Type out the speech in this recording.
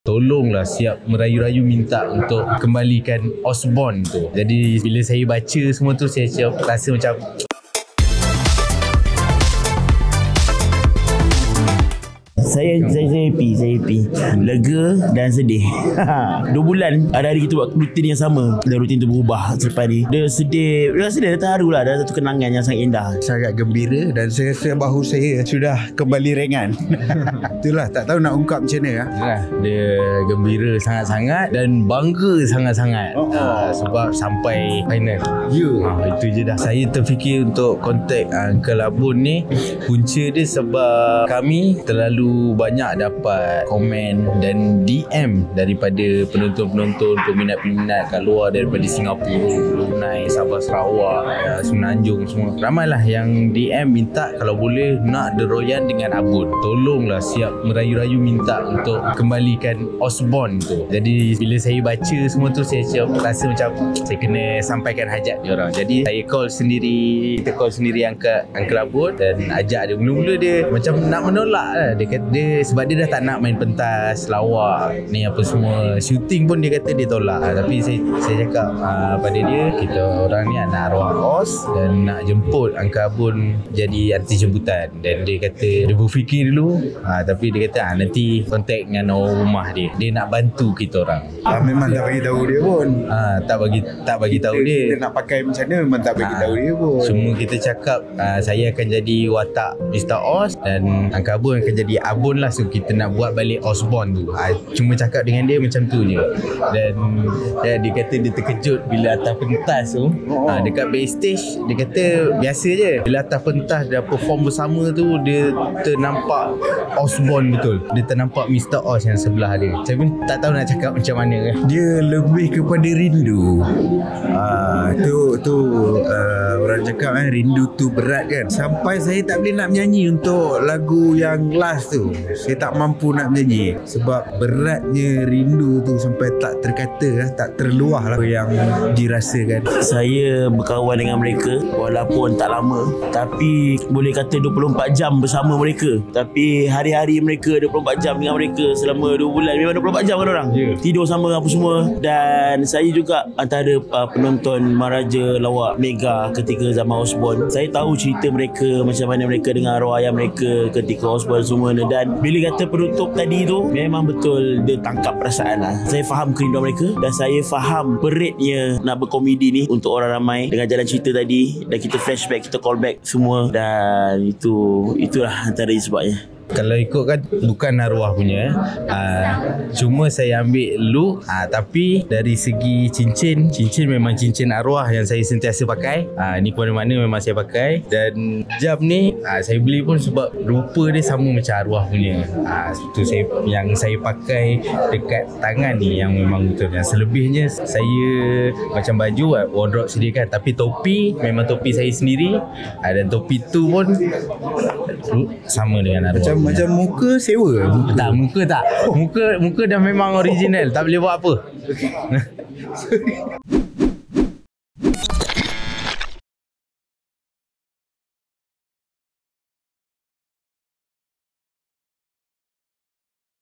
Tolonglah siap merayu-rayu minta untuk kembalikan Osborn tu. Jadi bila saya baca semua tu, saya rasa macam Saya happy, lega dan sedih. 2 bulan hari-hari kita buat rutin yang sama, dan rutin tu berubah selepas ni. Dia sedih, dia terharu lah. Ada satu kenangan yang sangat indah. Sangat gembira dan saya rasa bahu saya sudah kembali ringan. Itulah, tak tahu nak ungkap macam mana. dia gembira sangat-sangat dan bangga sangat-sangat. Sebab sampai final. Itu je dah. Saya terfikir untuk kontak Uncle Abun ni, punca dia sebab kami terlalu banyak dapat komen dan DM daripada penonton-penonton, peminat-peminat kat luar, daripada Singapura, Brunei, Sabah, Sarawak, Semenanjung semua. Ramailah yang DM minta kalau boleh nak deroyan dengan Abun. Tolonglah siap merayu-rayu minta untuk kembalikan Osborn tu. Jadi bila saya baca semua tu, saya rasa macam saya kena sampaikan hajat dia orang. Jadi saya call sendiri Uncle Abun dan ajak dia. Mula-mula dia macam nak menolak lah. Dia kata sebab dia dah tak nak main pentas, lawak ni apa semua, shooting pun dia kata dia tolak. Tapi saya cakap pada dia, kita orang ni anak arwah Os dan nak jemput Uncle Abun jadi artis jemputan. Dan dia kata dia berfikir dulu, tapi dia kata nanti kontak dengan orang rumah dia nak bantu kita orang. Memang tak bagi tahu dia pun. Tak bagi tahu dia. Kita nak pakai macam mana memang tak bagi tahu dia pun. Cuma kita cakap saya akan jadi watak Mr. Os dan Uncle Abun akan jadi Abun lah. So kita nak buat balik Osborn tu. Cuma cakap dengan dia macam tu je. Dan dia kata dia terkejut bila atas pentas tu. Dekat backstage dia kata biasa je. Bila atas pentas dia perform bersama tu, dia ternampak Osborn betul. Dia ternampak Mr. Os yang sebelah dia. Saya pun tak tahu nak cakap macam mana. Dia lebih kepada rindu. Orang cakap rindu tu berat kan. Sampai saya tak boleh nak menyanyi untuk lagu yang last tu. Saya tak mampu nak menyanyi sebab beratnya rindu tu sampai tak terkata, tak terluah lah apa yang dirasakan. Saya berkawan dengan mereka walaupun tak lama, tapi boleh kata 24 jam bersama mereka. Tapi hari-hari mereka 24 jam dengan mereka selama 2 bulan. Memang 24 jam kan orang tidur sama apa semua. Dan saya juga antara penonton Maharaja Lawak Mega ketika zaman Osborn. Saya tahu cerita mereka, macam mana mereka dengan arwah ayah mereka ketika Osborn semua. Dan bila kata penutup tadi tu, memang betul dia tangkap perasaan lah. Saya faham kerinduan mereka dan saya faham peritnya nak berkomedi ni untuk orang ramai dengan jalan cerita tadi. Dan kita flashback, kita callback semua. Dan itulah antara sebabnya. Kalau ikut kan bukan arwah punya, cuma saya ambil look, tapi dari segi cincin memang cincin arwah yang saya sentiasa pakai. Ni ke mana-mana memang saya pakai. Dan jam ni saya beli pun sebab rupa dia sama macam arwah punya. Itu yang saya pakai dekat tangan ni yang memang betul. Yang selebihnya saya macam baju wardrobe sediakan, tapi topi memang topi saya sendiri. Dan topi tu pun sama dengan arwah. Macam muka sewa. Muka tak. Muka dah memang original. Tak boleh buat apa.